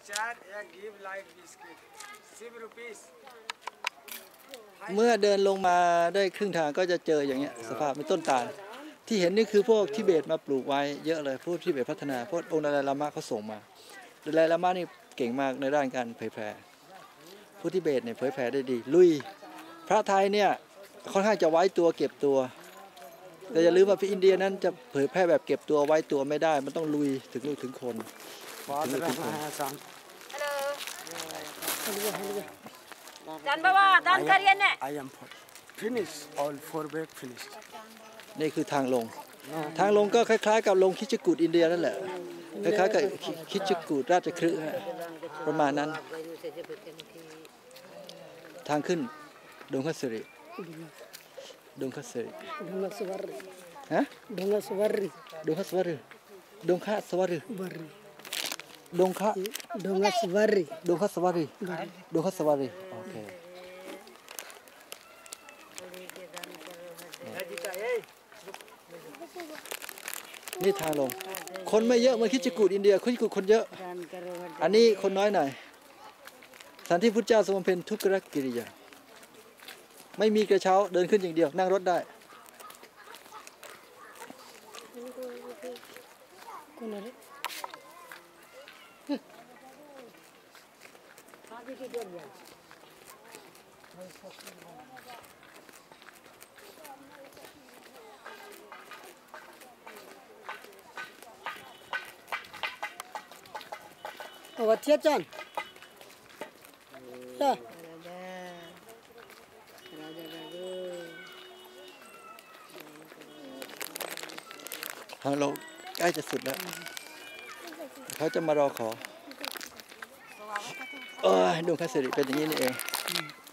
เมื่อเดินลงมาได้ครึ่งทางก็จะเจออย่างเงี้ยสภาพเป็นต้นตาลที่เห็นนี่คือพวกทิเบตมาปลูกไว้เยอะเลยพวกทิเบตพัฒนาพวกองค์ดาลายลามะเขาส่งมาดาลายลามะนี่เก่งมากในด้านการเผยแผ่ผู้ทิเบตเนี่ยเผยแผ่ได้ดีลุยพระไทยเนี่ยค่อนข้างจะไว้ตัวเก็บตัวแต่อย่าลืมว่าพี่อินเดียนั้นจะเผยแพร่แบบเก็บตัวไว้ตัวไม่ได้มันต้องลุยถึงลูกถึงคน Dan bawa dan kalian ni. I am finished all 4 bag finished. นี่คือทางลงก็คล้ายๆกับลงคิชกูดอินเดียนั่นแหละคล้ายๆกับคิชกูดราชคฤห์ประมาณนั้นทางขึ้นดงคัสริฮะดงคัสวรรค์ดงคัสวรรค์โอเคนี่ทางลงคนไม่เยอะมาคิดจะกูดอินเดียคิดกูดคนเยอะอันนี้คนน้อยหน่อยสถานที่พุทธเจ้าทรงบำเพ็ญทุกขกิริยาไม่มีกระเช้าเดินขึ้นอย่างเดียวนั่งรถได้วัดเทียจันจ้าทางลงใกล้จะสุดแล้วเขาจะมารอขอดงคัสริเป็นอย่างนี้นี่เอง